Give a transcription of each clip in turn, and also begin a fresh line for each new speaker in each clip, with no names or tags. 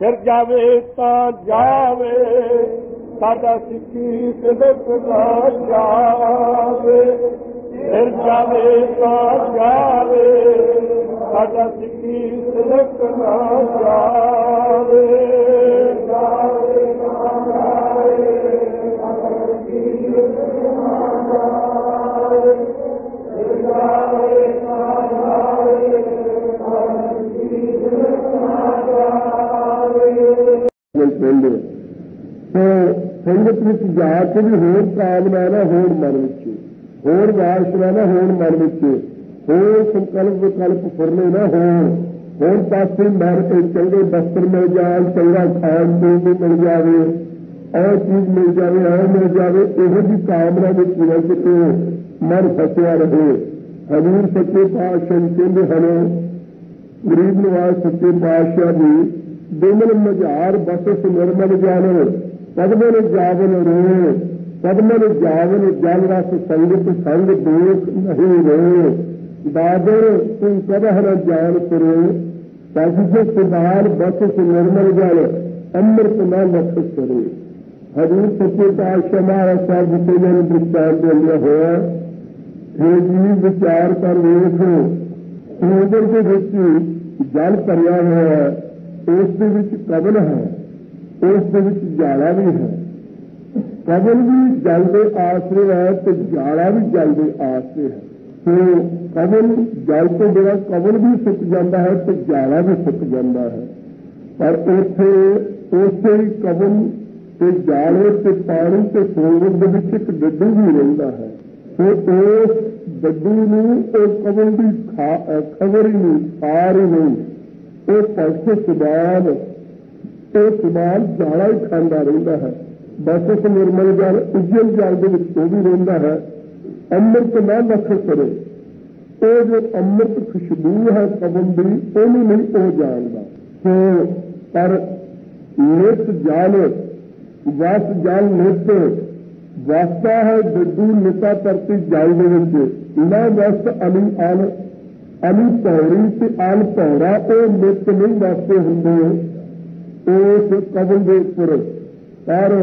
फिर जावे ता जावे साडा सिक्की सिदक ना जावे, फिर जावे ता जावे साडा सिक्की सिदक ना जावे, जावे ता जावे साडा सिक्की सिदक ना जावे, जावे ता जावे साडा सिक्की सिदक ना जावे। तो संगत में जाके भी होर कामना ना होर मन विच, होर वासना ना होर मन विच, होर संकल्प विकल्प फुरने ना होर पासे मर के चंगे वस्त्र मिल जाए, चंगा खान पीन भी मिल जाए, और चीज मिल जाए, और मिल जाए, यह भी कामना में पूरा किते मन फसिया रहे। हजूर सच्चे पातशाह कहते हैं, गरीब नवाज सच्चे पातशाह भी बिमल मझार बसस निर्मल जानो पद्मन जावन रोए, पद्मन जावन जल रस संगत संग दोष नहीं रोए, दादर तुम कदह न जान करो, तज सुधार बसस निर्मल जल अमृत न लख करे। हजूर सच्चे पातशाह महाराज साहब जिसे मैंने दृष्टांत दिया होया, हे जी विचार कर वेख, समुद्र के विच जल भरिया हुआ है, उस कबल है, उस जाला भी है, कबल भी जल के आसरे है तो जाला भी जल के आसरे है। तो कबल जल तो बिना कबल भी सुक जाता है तो जाला भी सुक जाता है, पर उसे ही कबल के जाले से पानी के समुद्र के एक डड्डू भी रहता है। तो उस डड्डू कबल की खबर ही नहीं, सार ही नहीं, वो पक्ष सुबाल तो सुबाल जाला ही खांदा रहता है। बसस निर्मल जल उज्जल जल के भी रहता है। अमृत न लख करे, वो जो अमृत खुशबू है कबल की ओनू नहीं वो जानता। तो पर नित जल वस जल नित वसता है डड्डू निता परती जल न वस अली अल अली भौरी से अल भौरा वो नित नहीं वसते होंगे उस कबल के उपर। पर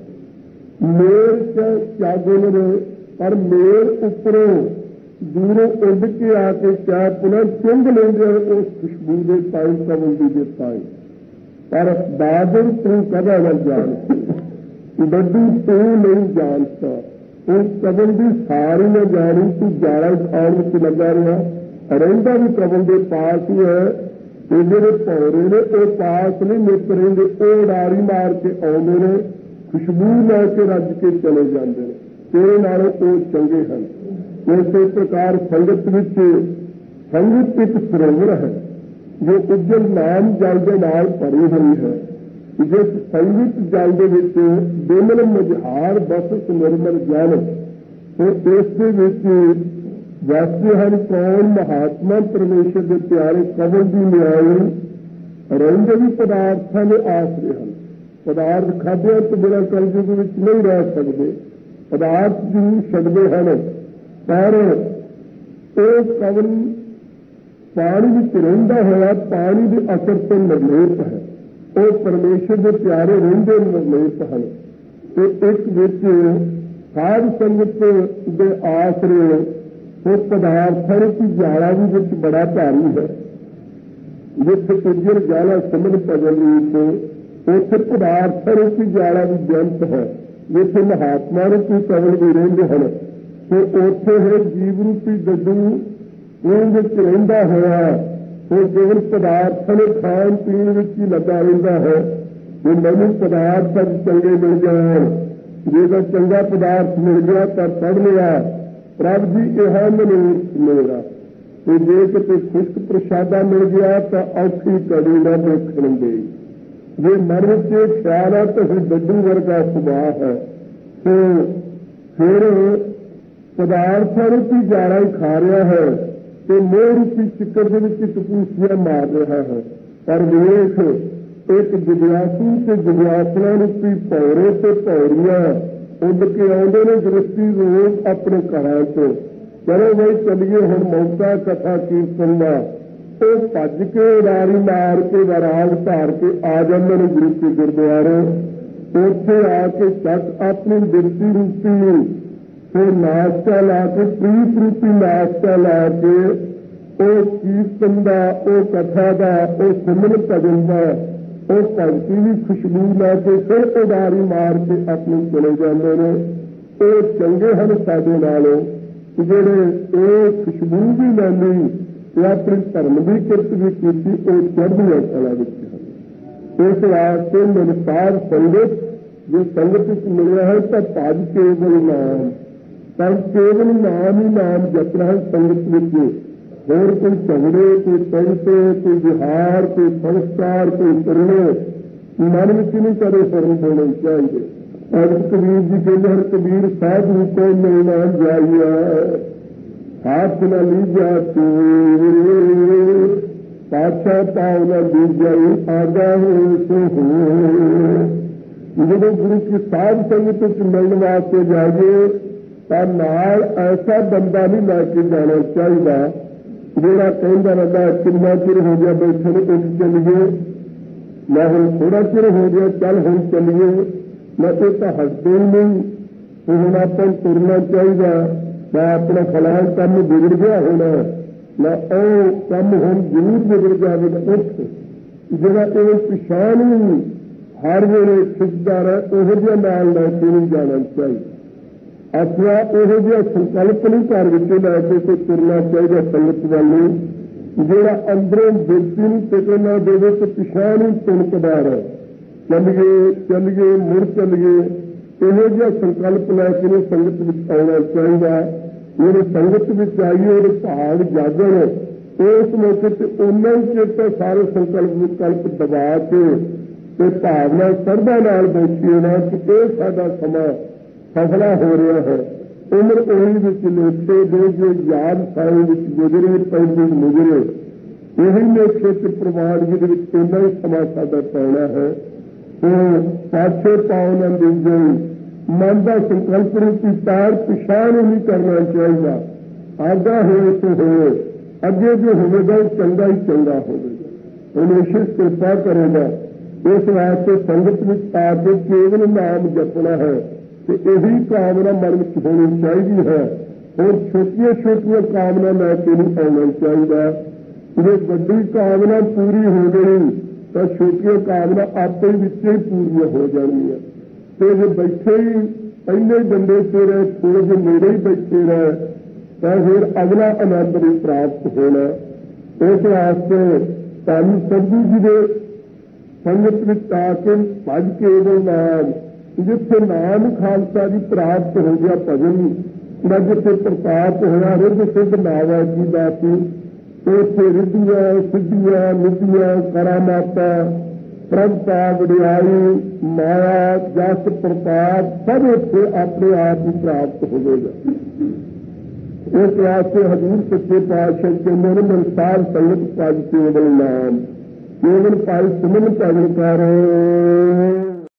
मेर चागुल ने पर मेर उपरों दूरों उड़ के आके क्या पुनः चुंग लेंगे उस खुशबू के पाई कबल की पाई। पर बादल तू कदा न जान, डड्डू तू नहीं जानता, उस कबल की सारी न जानी, तू जाला खाण में लगा रहा, रहा भी कबल के पास ही है। तो जो भौरे ने वो पास नहीं नित रेंगे, वो उडारी मार के आते हैं, खुशबू लैके रज के चले जाते हैं, तेरे नालों वो चंगे हैं। इस प्रकार संगत विच संगत एक सरोवर है जो उज्जल नाम जल के नाल भरी हुई है। जिस संगत जल के विच बिमल मझार बसस निर्मल जल, तो इस वैसे हैं कौन महात्मा परमेश्वर के प्यारे कबल की न्याय रंगे भी पदार्थों के आसरे हैं। पदार्थ खाद्य तो बिना कलयुग में नहीं रह सकते, पदार्थ जरूर सकते हैं, पर वो कबल पानी में रहिंदा होया पानी के असर से निर्लेप है, वो परमेश्वर के प्यारे रहिंदे निर्लेप हैं। तो एक विच साध संगत के आसरे तो पदार्थों की जाला भी विच बड़ा भारी है। जिथे उज्जर जाला समझ पगल रूप उसे पदार्थों की जाला भी जंत है। जिथे महात्मा रूपी कबल भी रहते हैं, तो उथे है जीव रूपी डड्डू रहा हुआ, तो केवल पदार्थों ने खान पीन ही लगा रहा है। जो मैनू पदार्थ चंगे मिल जाए, जो चंगा पदार्थ मिल गया तो पढ़ लिया, प्रभ जी यह मनोरथ मेरा। तो जे किते खुश्क प्रसादा मिल गया तो औखी कड़ी न देखण दे। जे मन के ख्याल है तो फिर डड्डू वर्गा सुभाव है, तो फिर पदार्थों रूपी जाला ही खा रहा है, तो मोह रूपी चिक्कर के कपूसियां मार रहा है। पर वेख एक जिज्ञासू से जिज्ञासना रूपी भौरे से भौरियां उड़ के आते ने दृष्टि रोज अपने घर चो। चलो भाई चलिए हम मौका कथा कीर्तन का, वो भज के उडारी मार के वराग धार के आ जाते हैं गुरु के गुरुद्वारे। उत्थे आके चक अपनी बिरती रूपी फिर नाश्ता ला के प्रीत रूपी नाश्ता ला के कीर्तन का कथा का सिमरन भजन का भगती की खुशबू ला के फिर उडारी मार के अपने चले जाते हैं। वो चंगे हैं साडे नालों जेड़े खुशबू भी लैंदी अपनी धर्म की किरत भी की चढ़दियां कला विच है। इस वास्ते निरसार संगत जो संगत मिलया है तो भज केवल नाम, तब केवल नाम ही नाम जपना है संगत विच। होर कोई झगड़े, कोई पैसे, कोई विहार, कोई संस्कार, कोई करने मन में नहीं करे शर्म होने चाहिए। भगत कबीर जी कहते हैं कबीर साधु को मिलना जाइए हाथ न लीजा तू पाछा पाव न दीजाई आगा हो सो हो। जब गुरु की साध संगत मिलने वास्ते जाइए तो नाल ऐसा बंदा नहीं लैके जाना चाहिए जोड़ा कहता रहता कितना चिर हो गया बैठे ने उठ चलिए, मैं हम थोड़ा चिर हो गया चल हम चलिए, मैं तो हटते नहीं हूँ अपन तुरना चाहिए, मैं अपना फलान कम बिगड़ गया होना मैं कम हम जरूर बिगड़ जाएगा उठ जरा ये पिछाण ही हर वेले खिंचता रहे उहो जिहा नाल लैके नहीं जाना चाहिए। अपना उहो जिहा संकल्प नहीं घर विचों लैके कोई तुरना चाहिए संगत वाली जोड़ा अंदरों व्यक्ति नहीं टिकना देवे तो पिछाण ही तुनकदा रहे चलिए चलिए मुड़ चलिए इहो जिहा संकल्प लैके नहीं संगत में आना चाहिए। मेरे संगत में आइए और भाव जागण उस मौके पर उन्ना ही चिर तो सारे संकल्प विकल्प दबा के भावना श्रद्धा नाल बैठिए ना कि यह साडा समा सफला हो रहा है। उम्र ओही विच लेखे दे जो याद साई विच गुजरे पैंदी मुजरे यही लेखे च प्रवान जी इन्ना ही समा साडा पैना है। तो पाछे पाओ न दीजई मन का संकल्प रूपी तार पिछाण नहीं करना चाहिए। आगा हो तो हो अगे जो होगा चंगा ही चंगा होगा हमेशा कृपा करेगा। इस वास्ते संगत में आके केवल नाम जपना है तो यही कामना मन में होनी चाहिए है और छोटिया छोटिया कामना लैके नहीं आना चाहिए। जो बड़ी कामना पूरी हो गई तो छोटिया कामना आप ही पूरी हो जानी है। तो जो बैठे ही पहले डंडे से रहे थोड़े जो मेरे ही बैठे रहे तो फिर अगला आनंद नहीं प्राप्त होना। इस वास्ते धन सतगुरु जी के संगत में आके भज केवल नाम जिथे नाम खालसा जी प्राप्त हो गया भजन न जिथे प्रताप होया रिद्ध सिद्ध नावा जी दासी तो इतने रिद्धियां सिद्धियां निधियां करामाता प्रभता वडियाई माया जस प्रताप सब इतने अपने आप ही प्राप्त होगा। इस वास्ते हजूर सच्चे पातशाह कहते हैं मनसार संगत भज केवल नाम केवल पाई सिमरन भजन कर